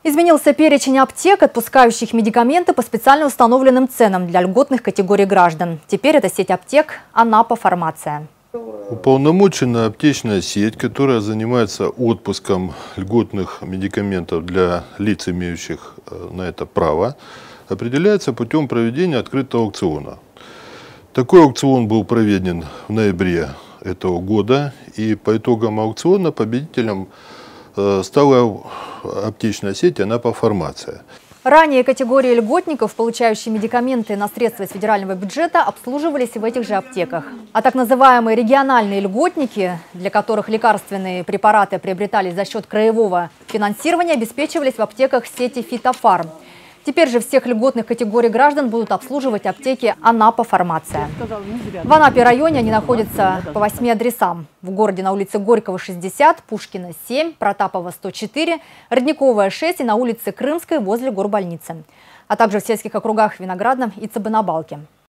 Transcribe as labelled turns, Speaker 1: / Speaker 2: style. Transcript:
Speaker 1: Изменился перечень аптек, отпускающих медикаменты по специально установленным ценам для льготных категорий граждан. Теперь это сеть аптек «Анапа Фармация».
Speaker 2: Уполномоченная аптечная сеть, которая занимается отпуском льготных медикаментов для лиц, имеющих на это право, определяется путем проведения открытого аукциона. Такой аукцион был проведен в ноябре этого года, и по итогам аукциона победителем стала аптечная сеть «Анапа Фармация».
Speaker 1: Ранее категории льготников, получающие медикаменты на средства из федерального бюджета, обслуживались в этих же аптеках. А так называемые региональные льготники, для которых лекарственные препараты приобретались за счет краевого финансирования, обеспечивались в аптеках сети «Фитофарм». Теперь же всех льготных категорий граждан будут обслуживать аптеки «Анапа Фармация». В Анапе районе они находятся по 8 адресам. В городе на улице Горького 60, Пушкина 7, Протапова 104, Родниковая 6 и на улице Крымской возле горбольницы. А также в сельских округах Виноградном и Цыбанабалке.